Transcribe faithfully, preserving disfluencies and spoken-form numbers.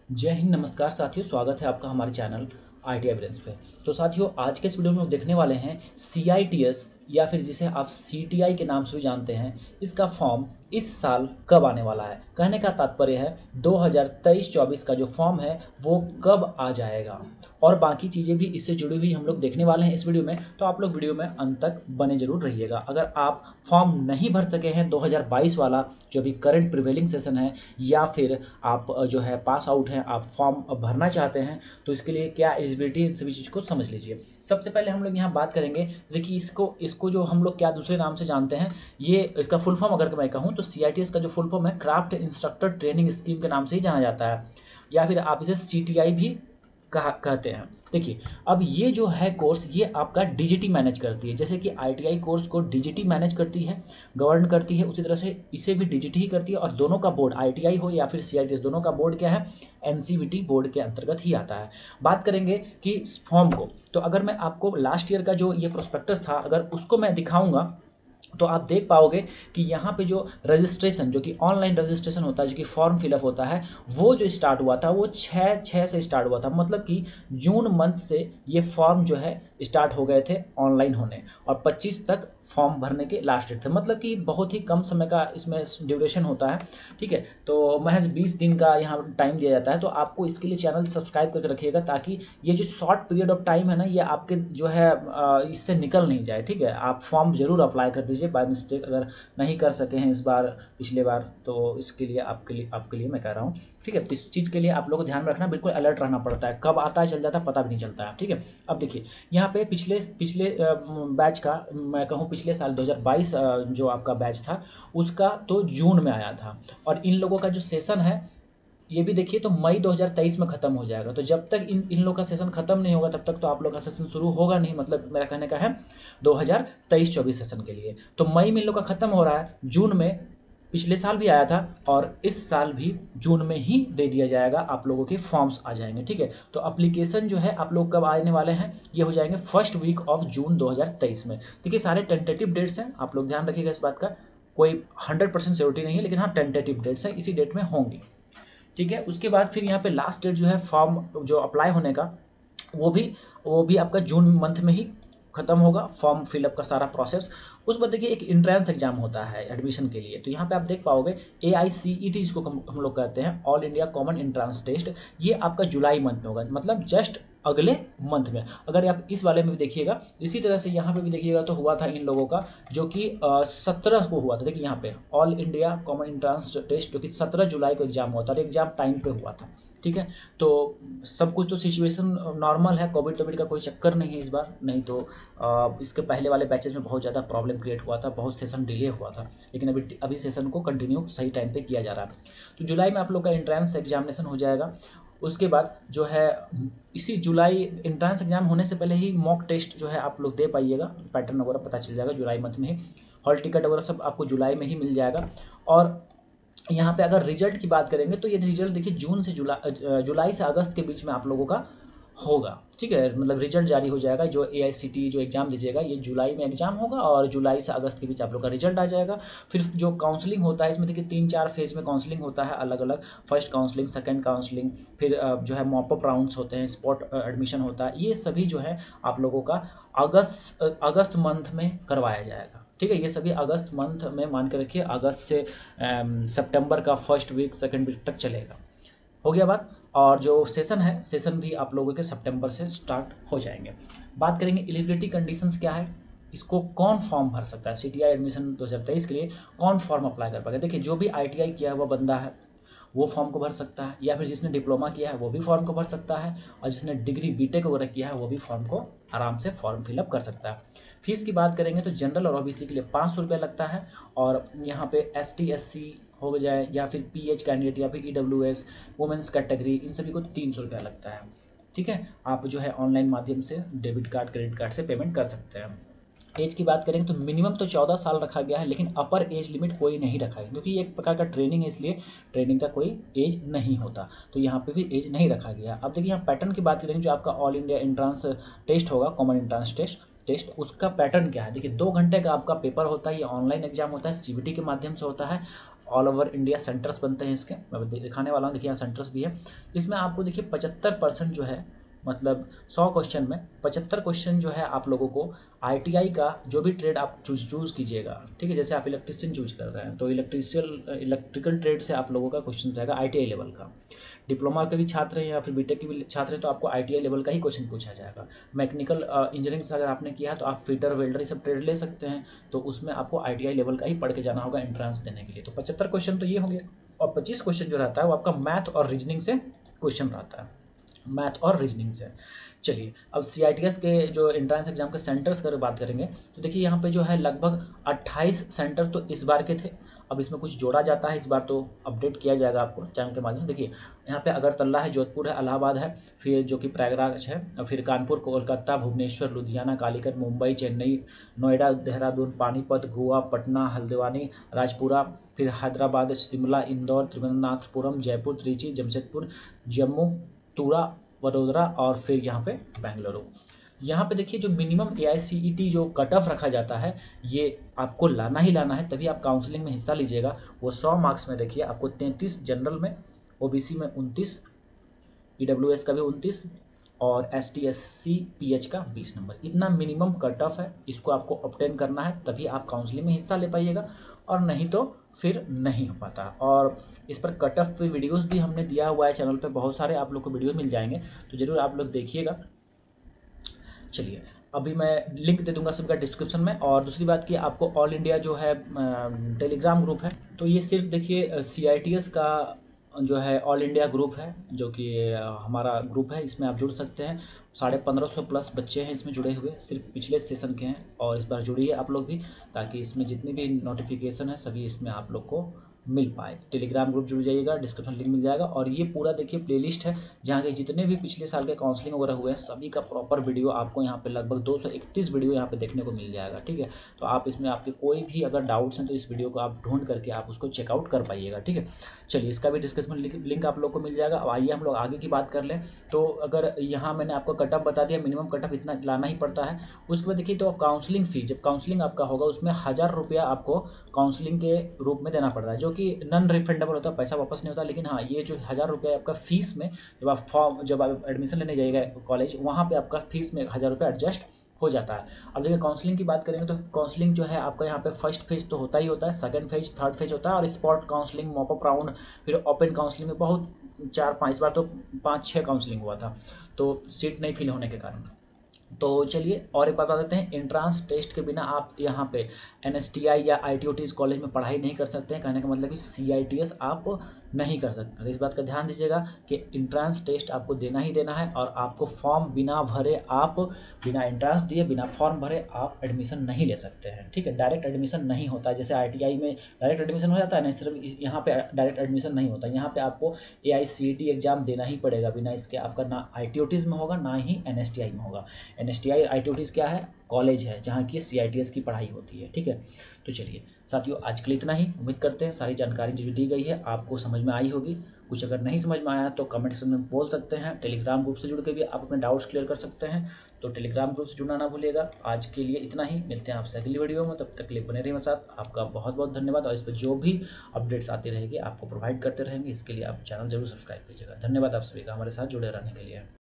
जय हिंद, नमस्कार साथियों। स्वागत है आपका हमारे चैनल आई टी एविडेंस पे। तो साथियों, आज के इस वीडियो में हम देखने वाले हैं सी आई टी एस या फिर जिसे आप सी टी आई के नाम से भी जानते हैं, इसका फॉर्म इस साल कब आने वाला है। कहने का तात्पर्य है दो हज़ार तेईस चौबीस का जो फॉर्म है वो कब आ जाएगा, और बाकी चीज़ें भी इससे जुड़ी हुई हम लोग देखने वाले हैं इस वीडियो में। तो आप लोग वीडियो में अंत तक बने जरूर रहिएगा। अगर आप फॉर्म नहीं भर सके हैं दो हज़ार बाईस वाला जो भी करंट प्रिवेलिंग सेशन है, या फिर आप जो है पास आउट हैं, आप फॉर्म भरना चाहते हैं, तो इसके लिए क्या एलिजिबिलिटी, इन सभी चीज़ को समझ लीजिए। सबसे पहले हम लोग यहाँ बात करेंगे, देखिए इसको इसको जो हम लोग क्या दूसरे नाम से जानते हैं, ये इसका फुल फॉर्म अगर मैं कहूँ तो सी आई टी एस का जो फुल फॉर्म है क्राफ्ट इंस्ट्रक्टर ट्रेनिंग स्कीम के नाम से ही जाना जाता है, या फिर आप इसे सी टी आई भी कहा कहते हैं। देखिए, अब ये जो है कोर्स, ये आपका डी जी टी मैनेज करती है। जैसे कि आई टी आई कोर्स को डी जी टी मैनेज करती है, गवर्न करती है, उसी तरह से इसे भी डी जी टी ही करती है। और दोनों का बोर्ड, आई टी आई हो या फिर सी आई टी एस, दोनों का बोर्ड क्या है, N C V T board के अंतर्गत ही आता है। बात करेंगे कि इस फॉर्म को, तो अगर मैं आपको लास्ट ईयर का जो ये प्रोस्पेक्टस था, अगर उसको मैं दिखाऊंगा तो आप देख पाओगे कि यहाँ पे जो रजिस्ट्रेशन, जो कि ऑनलाइन रजिस्ट्रेशन होता है, जो कि फॉर्म फिलअप होता है, वो जो स्टार्ट हुआ था वो छः छः से स्टार्ट हुआ था। मतलब कि जून मंथ से ये फॉर्म जो है स्टार्ट हो गए थे ऑनलाइन होने, और पच्चीस तक फॉर्म भरने के लास्ट डेट थे। मतलब कि बहुत ही कम समय का इसमें ड्यूरेशन होता है, ठीक है। तो महज बीस दिन का यहाँ टाइम दिया जाता है। तो आपको इसके लिए चैनल सब्सक्राइब करके रखिएगा, ताकि ये जो शॉर्ट पीरियड ऑफ टाइम है ना, ये आपके जो है इससे निकल नहीं जाए, ठीक है। आप फॉर्म जरूर अप्लाई कर दीजिए बाय मिस्टेक, अगर नहीं कर सके हैं इस बार, पिछले बार, तो इसके लिए आपके लिए आपके लिए मैं कह रहा हूँ, ठीक है। इस चीज़ के लिए आप लोग को ध्यान रखना, बिल्कुल अलर्ट रहना पड़ता है, कब आता है चल जाता है पता भी नहीं चलता है, ठीक है। अब देखिए यहाँ पे पिछले पिछले बैच का मैं कहूँ, पिछले साल दो हज़ार बाईस जो आपका बैच था उसका तो जून में आया था, और इन लोगों का जो सेशन है ये भी देखिए तो मई दो हज़ार तेईस में खत्म हो जाएगा। तो जब तक इन इन लोग का सेशन खत्म नहीं होगा तब तक तो आप लोग का सेशन शुरू होगा नहीं। मतलब मेरा कहने का है दो हज़ार तेईस चौबीस सेशन के लिए तो मई में इन लोग का खत्म हो रहा है, जून में पिछले साल भी आया था, और इस साल भी जून में ही दे दिया जाएगा, आप लोगों के फॉर्म्स आ जाएंगे, ठीक है। तो एप्लीकेशन जो है आप लोग कब आने वाले हैं, ये हो जाएंगे फर्स्ट वीक ऑफ जून दो हज़ार तेईस में। देखिए सारे टेंटेटिव डेट्स हैं, आप लोग ध्यान रखिएगा इस बात का, कोई हंड्रेड परसेंट सिक्योरिटी नहीं है, लेकिन हाँ टेंटेटिव डेट्स है, इसी डेट में होंगी, ठीक है। उसके बाद फिर यहाँ पे लास्ट डेट जो है फॉर्म जो अप्लाई होने का, वो भी वो भी आपका जून मंथ में ही खत्म होगा, फॉर्म फिलअप का सारा प्रोसेस। उस बाद देखिए एक इंट्रेंस एग्जाम होता है एडमिशन के लिए, तो यहाँ पे आप देख पाओगे ए आई सी ई टी जिसको हम हम लोग कहते हैं, all India common entrance test, ये आपका जुलाई मंथ में होगा, मतलब जस्ट अगले मंथ में। अगर आप इस वाले में भी देखिएगा, इसी तरह से यहाँ पे भी देखिएगा तो हुआ था इन लोगों का, जो कि सत्रह को हुआ था। देखिए यहाँ पे all India common entrance test जो कि सत्रह जुलाई को एग्जाम हुआ था, और एग्जाम टाइम पे हुआ था, ठीक है। तो सब कुछ तो सिचुएशन नॉर्मल है, कोविड कोविड का कोई चक्कर नहीं है इस बार, नहीं तो आ, इसके पहले वाले बैचेस में बहुत ज़्यादा प्रॉब्लम क्रिएट हुआ था, बहुत सेशन डिले हुआ था, लेकिन अभी अभी सेशन को कंटिन्यू सही टाइम पे किया जा रहा है। तो जुलाई में आप लोग का एंट्रेंस एग्जामिनेशन हो जाएगा। उसके बाद जो है इसी जुलाई एंट्रेंस एग्जाम होने से पहले ही मॉक टेस्ट जो है आप लोग दे पाइएगा, पैटर्न वगैरह पता चल जाएगा जुलाई मंथ में ही, हॉल टिकट वगैरह सब आपको जुलाई में ही मिल जाएगा। और यहाँ पे अगर रिजल्ट की बात करेंगे तो ये रिजल्ट देखिए जून से जुलाई जुलाई से अगस्त के बीच में आप लोगों का होगा, ठीक है। मतलब रिजल्ट जारी हो जाएगा, जो ए आई सी टी जो एग्जाम दीजिएगा ये जुलाई में एग्जाम होगा, और जुलाई से अगस्त के बीच आप लोग का रिजल्ट आ जाएगा। फिर जो काउंसलिंग होता है इसमें देखिए तीन चार फेज में काउंसलिंग होता है अलग अलग, फर्स्ट काउंसलिंग, सेकंड काउंसलिंग, फिर जो है मॉपअप राउंड्स होते हैं, स्पॉट एडमिशन होता है, ये सभी जो है आप लोगों का अगस्त अगस्त मंथ में करवाया जाएगा, ठीक है। ये सभी अगस्त मंथ में मान के रखिए, अगस्त से सितंबर का फर्स्ट वीक सेकंड वीक तक चलेगा, हो गया बात। और जो सेशन है, सेशन भी आप लोगों के सितंबर से स्टार्ट हो जाएंगे। बात करेंगे एलिजिबिलिटी कंडीशंस क्या है, इसको कौन फॉर्म भर सकता है, सी टी आई एडमिशन दो हज़ार तेईस के लिए कौन फॉर्म अप्लाई कर पाएगा। देखिए जो भी आई टी आई किया हुआ बंदा है वो फॉर्म को भर सकता है, या फिर जिसने डिप्लोमा किया है वो भी फॉर्म को भर सकता है, और जिसने डिग्री बीटेक वगैरह किया है वो भी फॉर्म को आराम से फॉर्म फिलअप कर सकता है। फीस की बात करेंगे तो जनरल और ओ बी सी के लिए पाँच सौ रुपये लगता है, और यहाँ पे एस टी एस सी हो जाए या फिर पी एच कैंडिडेट या फिर E W S women's category, इन सभी को तीन सौ रुपया लगता है, ठीक है। आप जो है ऑनलाइन माध्यम से डेबिट कार्ड क्रेडिट कार्ड से पेमेंट कर सकते हैं। एज की बात करेंगे तो मिनिमम तो चौदह साल रखा गया है, लेकिन अपर एज लिमिट कोई नहीं रखा है, क्योंकि एक प्रकार का ट्रेनिंग है, इसलिए ट्रेनिंग का कोई एज नहीं होता, तो यहाँ पे भी एज नहीं रखा गया। अब देखिए यहाँ पैटर्न की बात करेंगे, जो आपका ऑल इंडिया एंट्रेंस टेस्ट होगा, कॉमन एंट्रेंस टेस्ट टेस्ट उसका पैटर्न क्या है। देखिए दो घंटे का आपका पेपर होता है, ये ऑनलाइन एग्जाम होता है, सी बी टी के माध्यम से होता है, ऑल ओवर इंडिया सेंटर्स बनते हैं इसके, मैं दिखाने वाला हूँ। देखिए यहाँ सेंटर्स भी है। इसमें आपको देखिए पचहत्तर परसेंट जो है, मतलब सौ क्वेश्चन में पचहत्तर क्वेश्चन जो है आप लोगों को आईटीआई का जो भी ट्रेड आप चूज चूज कीजिएगा, ठीक है। जैसे आप इलेक्ट्रिशियन चूज कर रहे हैं तो इलेक्ट्रिशियल इलेक्ट्रिकल ट्रेड से आप लोगों का क्वेश्चन रहेगा आईटीआई लेवल का। डिप्लोमा के भी छात्र हैं या फिर बीटेक के भी छात्र हैं तो आपको आईटीआई लेवल का ही क्वेश्चन पूछा जाएगा। मैकेनिकल इंजीनियरिंग से अगर आपने किया है तो आप फिटर वेल्डर ये सब ट्रेड ले सकते हैं, तो उसमें आपको आईटीआई लेवल का ही पढ़ के जाना होगा एंट्रेंस देने के लिए। तो पचहत्तर क्वेश्चन तो ये हो गया, और पच्चीस क्वेश्चन जो रहता है वो आपका मैथ और रीजनिंग से क्वेश्चन रहता है, मैथ और रीजनिंग से। चलिए अब सीआईटीएस के जो एंट्रेंस एग्जाम के सेंटर्स की बात करेंगे तो देखिए यहाँ पे जो है लगभग अट्ठाईस सेंटर तो इस बार के थे। अब इसमें कुछ जोड़ा जाता है इस बार, तो अपडेट किया जाएगा आपको चैनल के माध्यम से। देखिए यहाँ पे अगरतला है, जोधपुर है, इलाहाबाद है, फिर जो कि प्रयागराज है, फिर कानपुर, कोलकाता, भुवनेश्वर, लुधियाना, कालीकट, मुंबई, चेन्नई, नोएडा, देहरादून, पानीपत, गोवा, पटना, हल्द्वानी, राजपुरा, फिर हैदराबाद, शिमला, इंदौर, त्रिवेंद्रनाथपुरम, जयपुर, त्रिची, जमशेदपुर, जम्मू, तुरा, वडोदरा और फिर यहाँ पे बेंगलुरु। यहाँ पे देखिए जो minimum A I C E T जो कट ऑफ रखा जाता है ये आपको लाना ही लाना है, तभी आप काउंसलिंग में हिस्सा लीजिएगा। वो सौ मार्क्स में देखिए आपको तैंतीस जनरल में, ओबीसी में उनतीस, ईडब्ल्यूएस का भी उनतीस और S T S C P H का बीस नंबर, इतना मिनिमम कट ऑफ है। इसको आपको ऑब्टेन करना है तभी आप काउंसलिंग में हिस्सा ले पाइएगा, और नहीं तो फिर नहीं हो पाता। और इस पर कट ऑफ वीडियोस भी हमने दिया हुआ है चैनल पे, बहुत सारे आप लोग को वीडियो मिल जाएंगे, तो जरूर आप लोग देखिएगा। चलिए अभी मैं लिंक दे दूंगा सबका डिस्क्रिप्शन में। और दूसरी बात कि आपको ऑल इंडिया जो है टेलीग्राम ग्रुप है, तो ये सिर्फ देखिए सीआईटीएस का जो है ऑल इंडिया ग्रुप है, जो कि हमारा ग्रुप है, इसमें आप जुड़ सकते हैं। साढ़े पंद्रह सौ प्लस बच्चे हैं इसमें जुड़े हुए, सिर्फ पिछले सेशन के हैं, और इस बार जुड़िए आप लोग भी, ताकि इसमें जितनी भी नोटिफिकेशन है सभी इसमें आप लोग को मिल पाए। टेलीग्राम ग्रुप जुड़ जाइएगा, डिस्क्रिप्शन लिंक मिल जाएगा। और ये पूरा देखिए प्लेलिस्ट है जहाँ के जितने भी पिछले साल के काउंसलिंग वगैरह हुए हैं सभी का प्रॉपर वीडियो आपको यहाँ पे लगभग दो सौ इकतीस वीडियो यहाँ पे देखने को मिल जाएगा, ठीक है। तो आप इसमें आपके कोई भी अगर डाउट्स हैं तो इस वीडियो को आप ढूंढ करके आप उसको चेकआउट कर पाइएगा, ठीक है। चलिए इसका भी डिस्क्रिप्शन लिंक आप लोग को मिल जाएगा। अब आइए हम लोग आगे की बात कर लें। तो अगर यहाँ मैंने आपको कट ऑफ बता दिया, मिनिमम कट ऑफ इतना लाना ही पड़ता है। उसके बाद देखिए तो काउंसलिंग फी, जब काउंसलिंग आपका होगा उसमें हज़ार रुपया आपको काउंसलिंग के रूप में देना पड़ रहा है, जो कि नॉन रिफंडेबल होता है, पैसा वापस नहीं होता। लेकिन हाँ ये जो हज़ार रुपये आपका फीस में, जब आप फॉर्म जब आप एडमिशन लेने जाइएगा कॉलेज, वहाँ पे आपका फीस में हज़ार रुपये एडजस्ट हो जाता है। अब देखिए काउंसलिंग की बात करेंगे तो काउंसलिंग जो है आपका यहाँ पे फर्स्ट फेज तो होता ही होता है, सेकंड फेज, थर्ड फेज होता है, और स्पॉट काउंसलिंग, मॉपअप राउंड, फिर ओपन काउंसलिंग में बहुत चार पाँच बार तो पाँच छः काउंसलिंग हुआ था, तो सीट नहीं फिल होने के कारण। तो चलिए और एक बात बता देते हैं, एंट्रेंस टेस्ट के बिना आप यहाँ पे एन एस टी आई या आई टी ओ टी इस कॉलेज में पढ़ाई नहीं कर सकते हैं। कहने का मतलब कि सी आई टी एस आप नहीं कर सकते। तो इस बात का ध्यान दीजिएगा कि एंट्रेंस टेस्ट आपको देना ही देना है, और आपको फॉर्म बिना भरे, आप बिना एंट्रेंस दिए, बिना फॉर्म भरे आप एडमिशन नहीं ले सकते हैं, ठीक है। डायरेक्ट एडमिशन नहीं होता है, जैसे आई टी आई में डायरेक्ट एडमिशन हो जाता है ना, सिर्फ यहाँ पे डायरेक्ट एडमिशन नहीं होता। यहाँ पे आपको ए आई सी टी एग्जाम देना ही पड़ेगा, बिना इसके आपका ना आई टी ओ टीज़ में होगा ना ही एन एस टी आई में होगा। N S T I I T O Ts क्या है, कॉलेज है जहाँ की सी आई टी एस की पढ़ाई होती है, ठीक है। तो चलिए साथियों आज के लिए इतना ही। उम्मीद करते हैं सारी जानकारी जो दी गई है आपको समझ में आई होगी। कुछ अगर नहीं समझ में आया तो कमेंट सेक्शन में बोल सकते हैं। टेलीग्राम ग्रुप से जुड़ के भी आप अपने डाउट्स क्लियर कर सकते हैं, तो टेलीग्राम ग्रुप से जुड़ना ना भूलिएगा। आज के लिए इतना ही, मिलते हैं आपसे अगली वीडियो में, तब तक के लिए बने रहिए मेरे साथ। आपका बहुत बहुत धन्यवाद, और इस पर जो भी अपडेट्स आती रहेगी आपको प्रोवाइड करते रहेंगे, इसके लिए आप चैनल जरूर सब्सक्राइब कीजिएगा। धन्यवाद आप सभी का हमारे साथ जुड़े रहने के लिए।